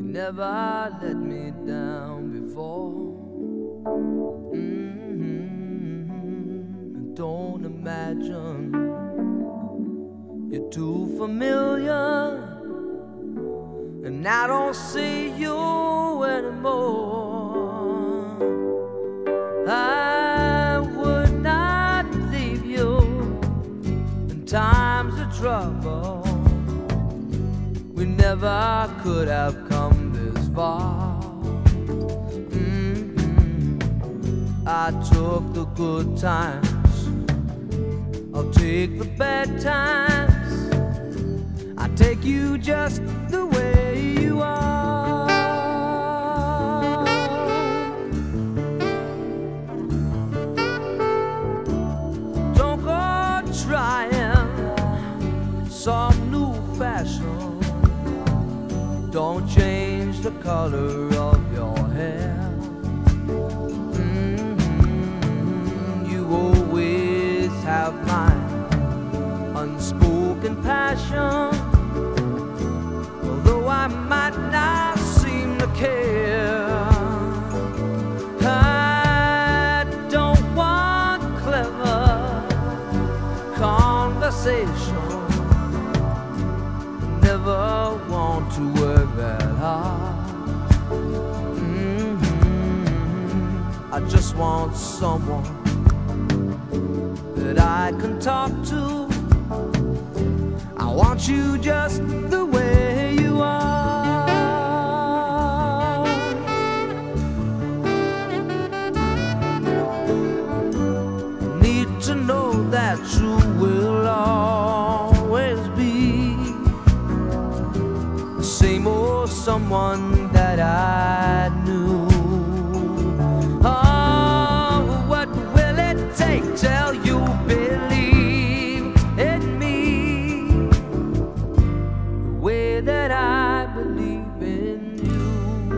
never let me down before. Don't imagine you're too familiar, and I don't see you anymore. I would not leave you in times of trouble. We never could have come this far. I took the good times, I'll take the bad times. I take you just the way you are. Don't go trying some new fashion. Don't change the color of your hair. You always have my unspoken passion, although I might not seem to care. I don't want clever conversation, never want to work that hard. I just want someone that I can talk to. I want you just the way you are. Need to know that you will always be the same old someone that I knew. Oh, what will it take till you believe in me the way that I believe in you?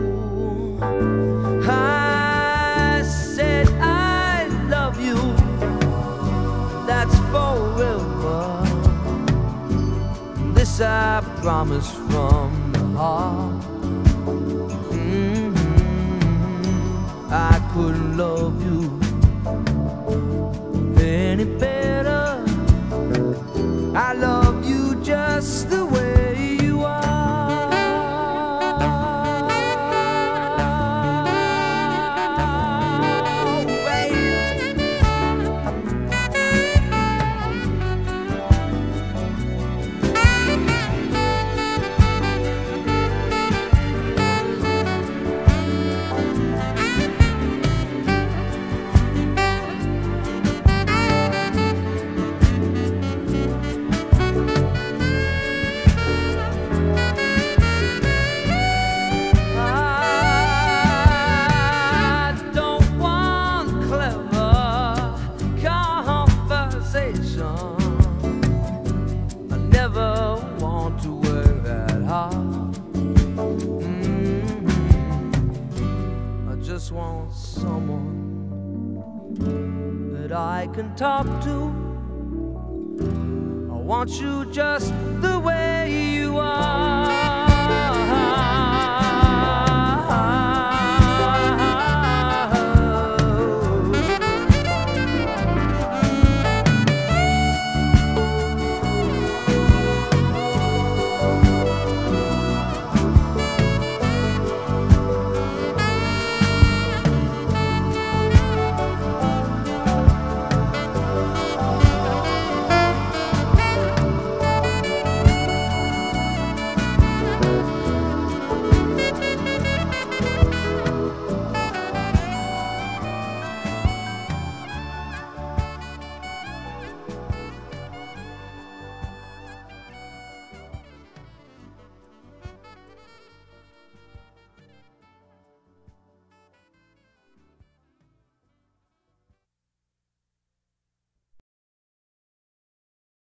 I said I love you, that's forever. This I promise from the heart. I couldn't love you any better. I love you just the way you are. I never want to work that hard. I just want someone that I can talk to. I want you just the way you are.